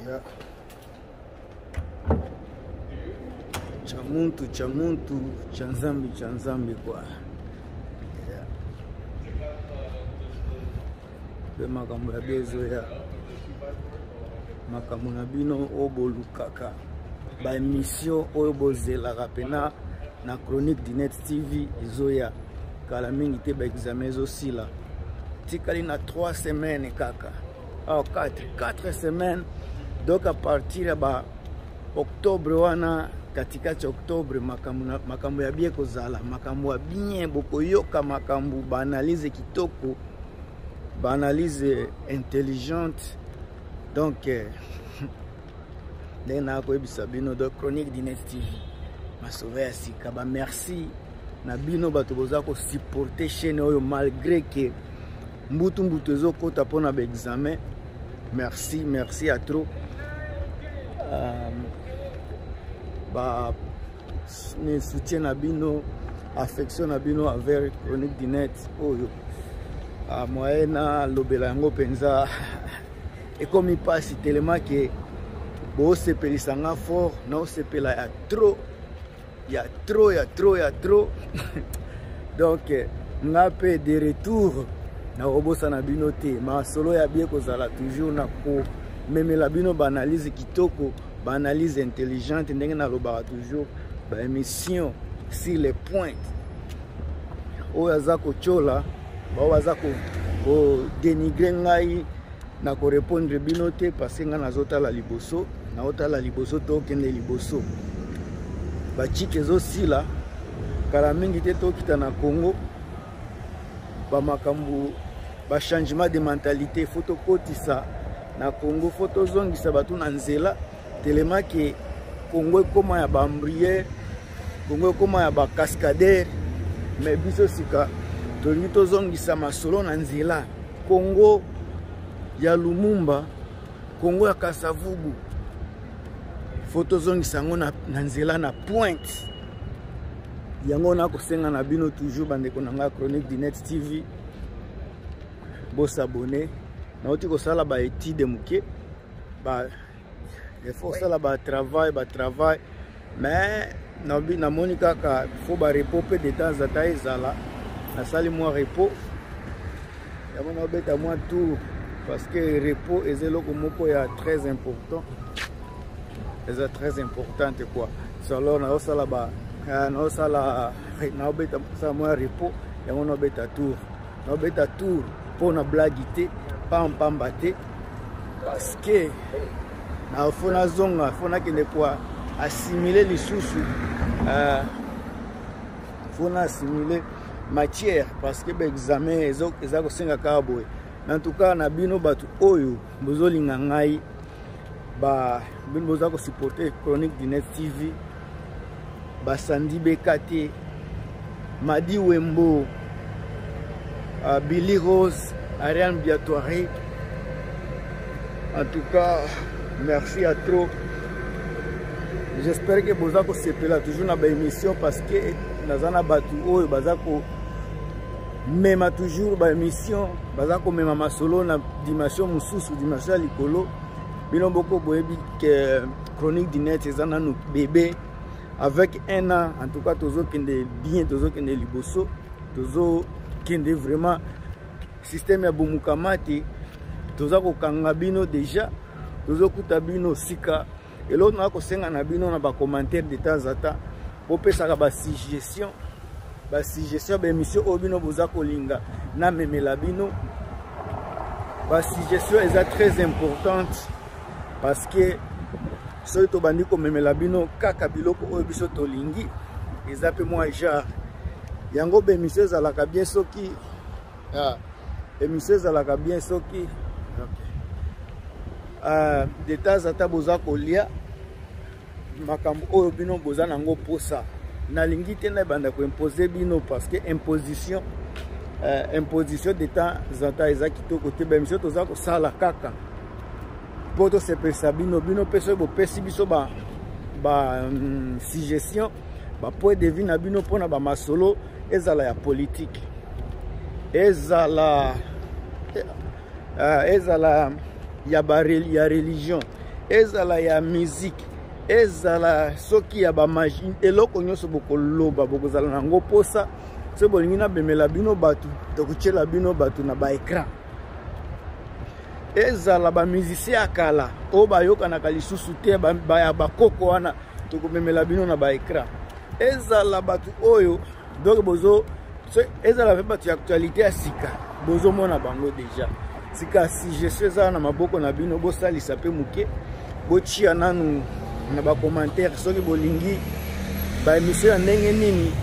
Yeah. Cha muntu cha nzambi kwa. Yeah. Pe makambo ya bezo ya makambo na bino obolukaka ba émission oyo bozelaka pena na Chronique du Net TV ezoya kala mingi te ba examen ezosila tikali na 3 semaines kaka. Oh, 4 semaines. Donc à partir de octobre wana katikati octobre makambo ya bien kozala makambo ya bien bokoyoka makambo ba analyse kitoko ba analyse intelligente. Donc dena ko ebisa bino de Chronique du Net TV masove sika ba merci na bino bato boza ko supporter chaîne oyo malgré que mbutu ezokota pona ba examen. Merci à trop. Ne soutien à bino, affection à bino avec Chronique du Net. Oyo. Moyena lobelango penza. Et comme il passe tellement que bo sepeli sanga fort, non sepela ya trop. Il y a trop. Donc ngape de retour. Na robosa na bino te ma solo ya bien kozala toujours na ko memela bino ba analyse kitoko ba analyse intelligente ndenge na lobaka toujours ba émission sur les points oyo aza kochola ba waza ko dénigrer ngai na ko répondre bino te parce que nga nazotala liboso na otala liboso to kende liboso ba chike zo sila kala mingi te to kita na Congo ba makambu ba changement de mentalité photo kotisa na Congo photo zongisa batu na nzela telema ke Congo koma ya ba ambrier Congo koma ya ba cascadeur mais biso sika tolito zongisa masolo na nzela Congo ya Lumumba Congo ya Kasavubu photo zongisa ngo na nzela na pointe yango na kosenga na bino toujours bandeko na nga Chronique du Net TV bo s'abonner na oti ko sala ba étude muke ba il faut sala ba travail mais na monika ka faut ba repos pe de temps à temps ezala na sali moi repos ya mona beta moi tout parce que repos ezelo moko ya très important c'est très importante quoi solo na sala ba na sala na beta sa moi repos ya mona beta tour pour na blaguité pas en pambaté parce que na fona zonga fona kende kwa assimiler les sous fona assimiler matière parce que examen ezako senga kaboy en tout cas na bino batu oyo bozolinga ngai ba bino bozako supporter Chronique du Net TV ba Sandi Bekate Madi Wembo Billy Rose, Ariane Biatoiré. En tout cas, merci à trop. J'espère que vous avez sepela toujours dans l'émission parce que Nazana Batu Oyo Bazako même toujours dans l'émission Bazako même ma solo na dimension mususu dimension likolo. Bino boko boyebi que Chronique du Net ezana no bébé avec 1 an en tout cas tozo kende bien tozo kende liboso tozo kende vraiment système ya bomukamati toza ko kanga bino déjà tozo kuta bino sika et l'autre na ko senga na bino na ba commentaire de temps à temps po pesa ka ba suggestion ba émission o bino boza ko linga na memela bino ba suggestion est très importante parce que so to bandi ko memela bino kaka biloko o biso to lingi ezape moi genre yango be émission ezalaka bien soki émission ezalaka bien soki de temps à temps boza kolia makambo oyo bino boza nango posa nalingi te na banda ko imposer bino parce que imposition de temps à temps eza kitoko te ba émission toza ko sala kaka poto sepesa bino peso bo pesi biso ba suggestion ba point de vue na bino pona ba masolo ezala ya politique ezala ya religion ezala ya musique ezala soki ya ba magie eloko nyonso bokoloba bokozala nango posa se bolingi na bemela bino batu tokuchela bino batu na ba écran ezala ba musicien ya kala o bayokanaka lisusu te ya bakoko wana tokomemela bino na ba écran ezala batu oyo donc bozo ezala pe batu ya actualité ya sika bozomona bango déjà sika si je suis na maboko na bino bosalisa pe muke botia nanu na ba commentaire soki bolingi ba émission ya ndenge nini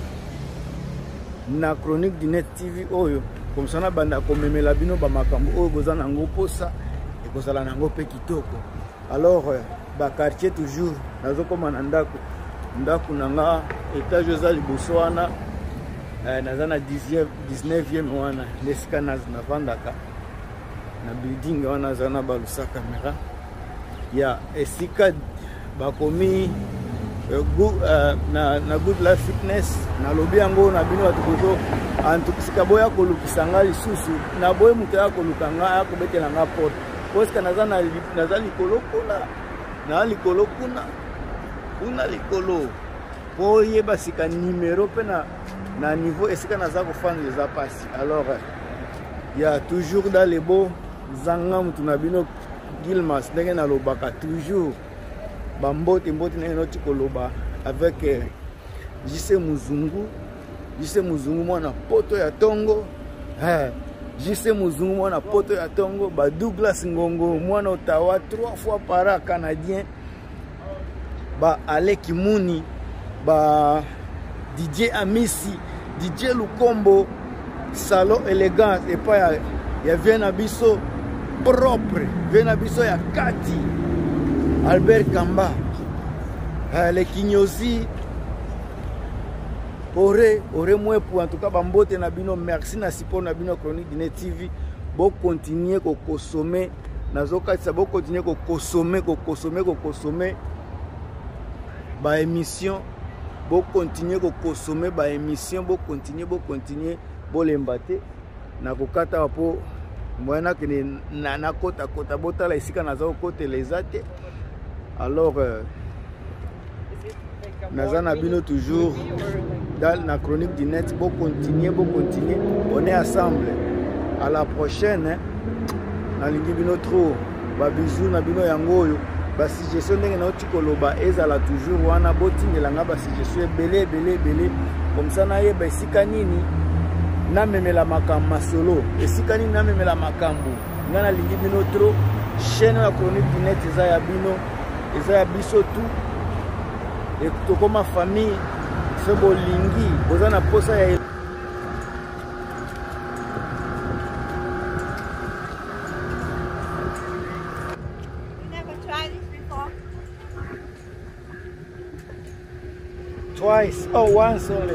na Chronique du Net TV oyo comme ça na banda komemela bino ba makambo oyo boza nango posa ekozala nango pe kitoko. Alors ba quartier toujours nazokoma na ndako nanga étage za liboso wana naza na 19e wana nesika navandaka na building wana za na balusa camera ya esika bakomi na Good Life Fitness na lobi yango na bino batu kozo antukisika boya kolukisa nga lisusu na boye mutu ya kolukanga ya kobetela nga porte poska naza likolo kuna likolo po yeba sika numéro pe na niveau esika naza kofanda eza pasi. Alors il y a toujours dans les beaux zanga mutu na bino Gilmas ndenge na lobaka toujours bambote ndenge noti koloba avec JC Muzungu mwana poto ya tongo JC Muzungu mwana poto ya tongo ba Douglas Ngongo mwana Ottawa 3 fois par canadien ba Aleki Muni ba DJ Amisi DJ Lukombo salon élégance et pas ya viena biso propre viena biso ya kati Albert Kamba les Kinyozi ore mwepu en tout cas bambote na bino merci na support na bino Chronique du Net TV bo continuer ko consommer nazokatisa bo continuer ko consommer ba émission bo continuer ko consommer ba émission bo continuer bo lembate na kokata po moyena que na kota botala isika nazo kote les ate. Alors nazana bino toujours dans la Chronique du Net bo continuer on est ensemble à la prochaine na lingi bino trop ba bisous na bino yango ba suggestion ndenge na otikoloba ezala toujours wana botingela nga ba suggestion belé comme ça na yeba esika nini na memela makambo masolo esika nini na memela makambo nga na lingi bino trop chaîne ya Chronique du Net eza ya bino eza ya biso tout et tokoma famille se bolingi boza na posa ya twice. Oh, once only.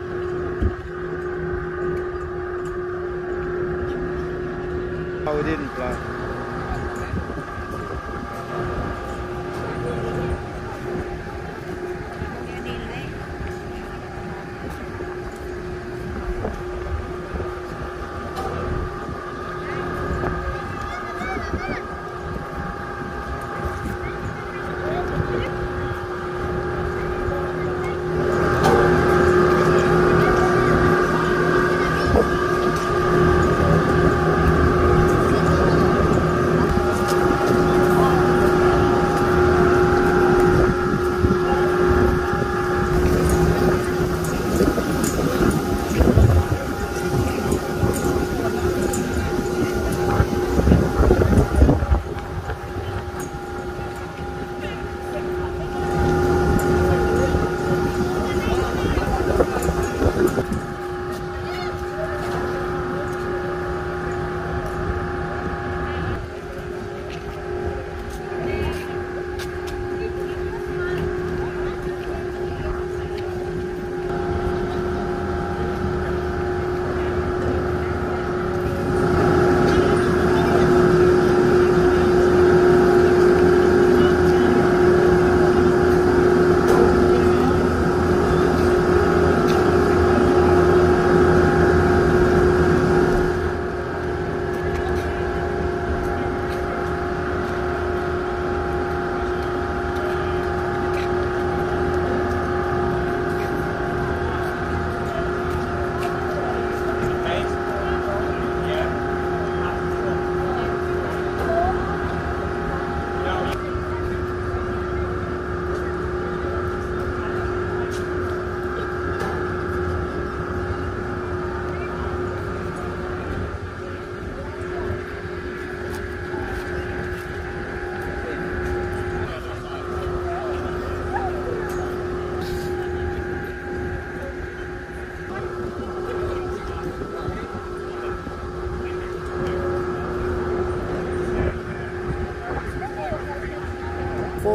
Oh, we didn't plan.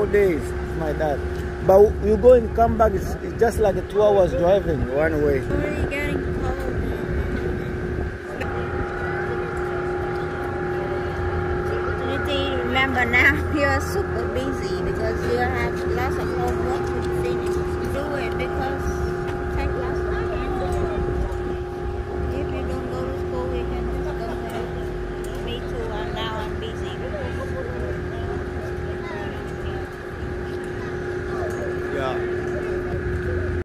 4 days, my dad. But you go and come back, it's just like 2 hours driving one way. Already getting cold. You remember now you're super busy because you have lots of homework.